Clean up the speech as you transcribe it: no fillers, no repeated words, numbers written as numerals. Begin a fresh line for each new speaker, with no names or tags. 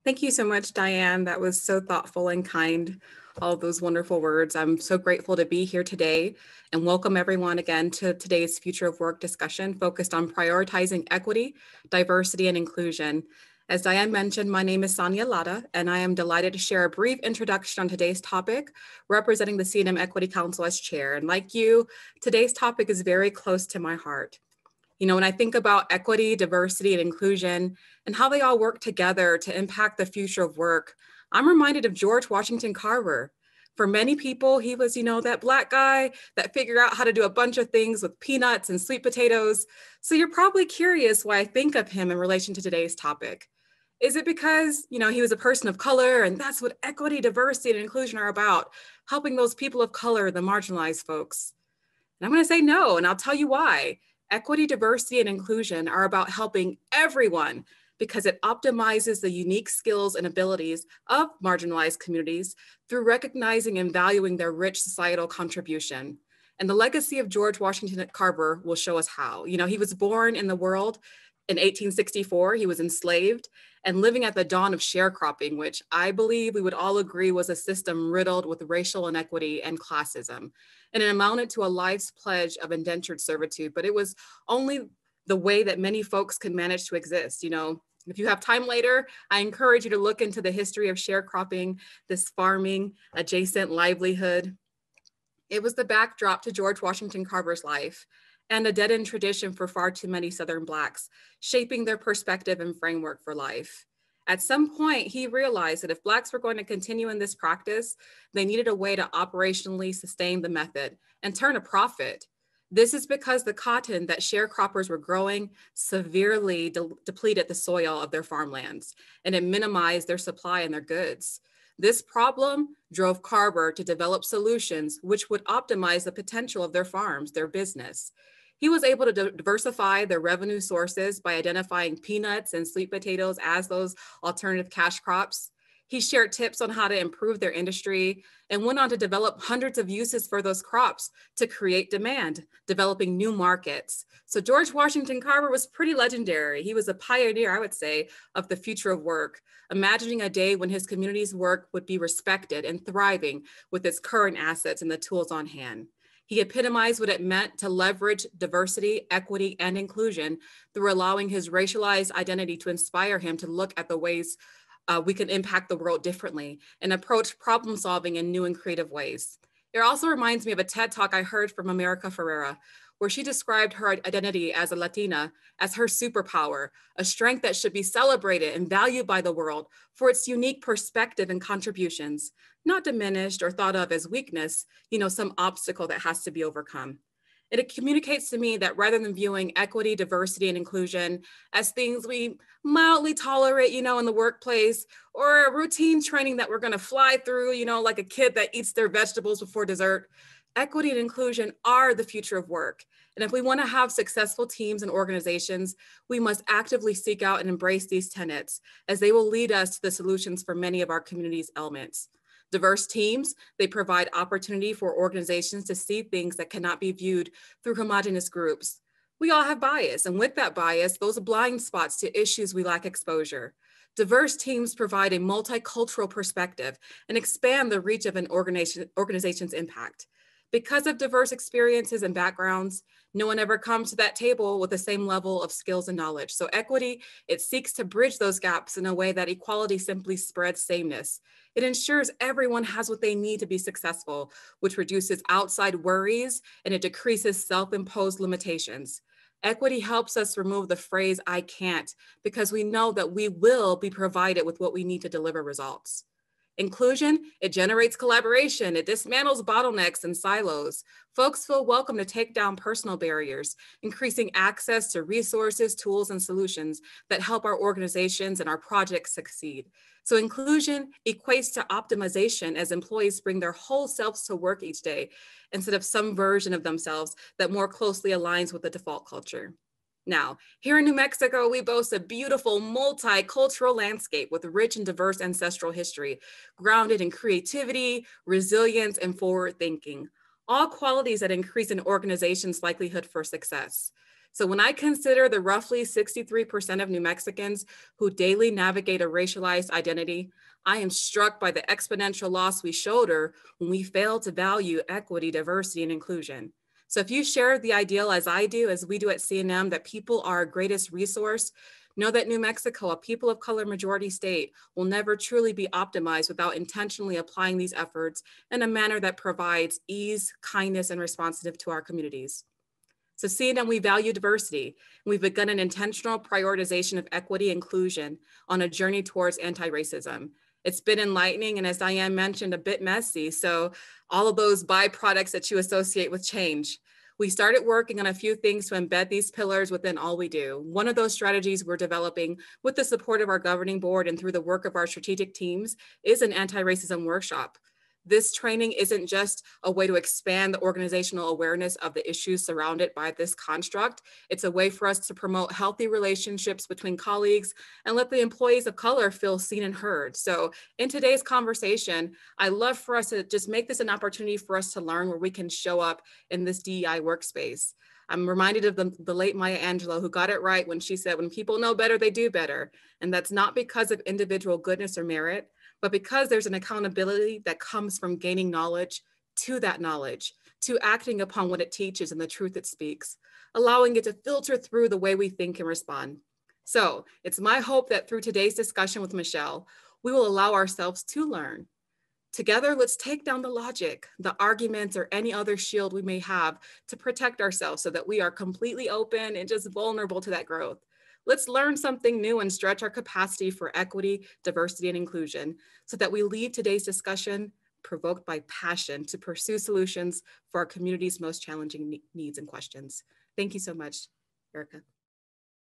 Thank you so much, Diane. That was so thoughtful and kind. All of those wonderful words. I'm so grateful to be here today and welcome everyone again to today's Future of Work discussion focused on prioritizing equity, diversity, and inclusion. As Diane mentioned, my name is Sonya Lara, and I am delighted to share a brief introduction on today's topic, representing the C&M Equity Council as chair. And like you, today's topic is very close to my heart. When I think about equity, diversity, and inclusion, and how they all work together to impact the future of work, I'm reminded of George Washington Carver. For many people, he was, that Black guy that figured out how to do a bunch of things with peanuts and sweet potatoes. So you're probably curious why I think of him in relation to today's topic. Is it because, he was a person of color and that's what equity, diversity, and inclusion are about, helping those people of color, the marginalized folks? And I'm going to say no, and I'll tell you why. Equity, diversity, and inclusion are about helping everyone because it optimizes the unique skills and abilities of marginalized communities through recognizing and valuing their rich societal contribution. And the legacy of George Washington Carver will show us how. He was born in the world in 1864, he was enslaved and living at the dawn of sharecropping, which I believe we would all agree was a system riddled with racial inequity and classism. And it amounted to a life's pledge of indentured servitude, but it was only the way that many folks could manage to exist. If you have time later, I encourage you to look into the history of sharecropping, this farming adjacent livelihood. It was the backdrop to George Washington Carver's life and a dead-end tradition for far too many Southern Blacks, shaping their perspective and framework for life. At some point, he realized that if Blacks were going to continue in this practice, they needed a way to operationally sustain the method and turn a profit. This is because the cotton that sharecroppers were growing severely depleted the soil of their farmlands, and it minimized their supply and their goods. This problem drove Carver to develop solutions which would optimize the potential of their farms, their business. He was able to diversify their revenue sources by identifying peanuts and sweet potatoes as those alternative cash crops. He shared tips on how to improve their industry and went on to develop hundreds of uses for those crops to create demand, developing new markets. So George Washington Carver was pretty legendary. He was a pioneer, I would say, of the future of work, imagining a day when his community's work would be respected and thriving with its current assets and the tools on hand. He epitomized what it meant to leverage diversity, equity, and inclusion through allowing his racialized identity to inspire him to look at the ways we can impact the world differently and approach problem solving in new and creative ways. It also reminds me of a TED Talk I heard from America Ferrera, where she described her identity as a Latina as her superpower, a strength that should be celebrated and valued by the world for its unique perspective and contributions, not diminished or thought of as weakness, some obstacle that has to be overcome. It communicates to me that rather than viewing equity, diversity, and inclusion as things we mildly tolerate, in the workplace, or a routine training that we're gonna fly through, like a kid that eats their vegetables before dessert, equity and inclusion are the future of work. And if we wanna have successful teams and organizations, we must actively seek out and embrace these tenets as they will lead us to the solutions for many of our community's elements. Diverse teams, they provide opportunity for organizations to see things that cannot be viewed through homogeneous groups. We all have bias, and with that bias, those blind spots to issues we lack exposure. Diverse teams provide a multicultural perspective and expand the reach of an organization's impact. Because of diverse experiences and backgrounds, no one ever comes to that table with the same level of skills and knowledge. So equity, it seeks to bridge those gaps in a way that equality simply spreads sameness. It ensures everyone has what they need to be successful, which reduces outside worries and it decreases self-imposed limitations. Equity helps us remove the phrase, I can't, because we know that we will be provided with what we need to deliver results. Inclusion, it generates collaboration, it dismantles bottlenecks and silos. Folks feel welcome to take down personal barriers, increasing access to resources, tools, and solutions that help our organizations and our projects succeed. So inclusion equates to optimization as employees bring their whole selves to work each day instead of some version of themselves that more closely aligns with the default culture. Now, here in New Mexico, we boast a beautiful multicultural landscape with rich and diverse ancestral history, grounded in creativity, resilience, and forward thinking, all qualities that increase an organization's likelihood for success. So when I consider the roughly 63% of New Mexicans who daily navigate a racialized identity, I am struck by the exponential loss we shoulder when we fail to value equity, diversity, and inclusion. So if you share the ideal as I do, as we do at CNM, that people are our greatest resource, know that New Mexico, a people of color majority state, will never truly be optimized without intentionally applying these efforts in a manner that provides ease, kindness, and responsiveness to our communities. So seeing we value diversity, we've begun an intentional prioritization of equity and inclusion on a journey towards anti-racism. It's been enlightening and, as Diane mentioned, a bit messy. So all of those byproducts that you associate with change. We started working on a few things to embed these pillars within all we do. One of those strategies we're developing with the support of our governing board and through the work of our strategic teams is an anti-racism workshop. This training isn't just a way to expand the organizational awareness of the issues surrounded by this construct. It's a way for us to promote healthy relationships between colleagues and let the employees of color feel seen and heard. So in today's conversation, I love for us to just make this an opportunity for us to learn where we can show up in this DEI workspace. I'm reminded of the late Maya Angelou, who got it right when she said, when people know better, they do better. And that's not because of individual goodness or merit, but because there's an accountability that comes from gaining knowledge, to that knowledge, to acting upon what it teaches and the truth it speaks, allowing it to filter through the way we think and respond. So it's my hope that through today's discussion with Michelle, we will allow ourselves to learn. Together, let's take down the logic, the arguments, or any other shield we may have to protect ourselves so that we are completely open and just vulnerable to that growth. Let's learn something new and stretch our capacity for equity, diversity, and inclusion so that we leave today's discussion provoked by passion to pursue solutions for our community's most challenging needs and questions. Thank you so much, Erica.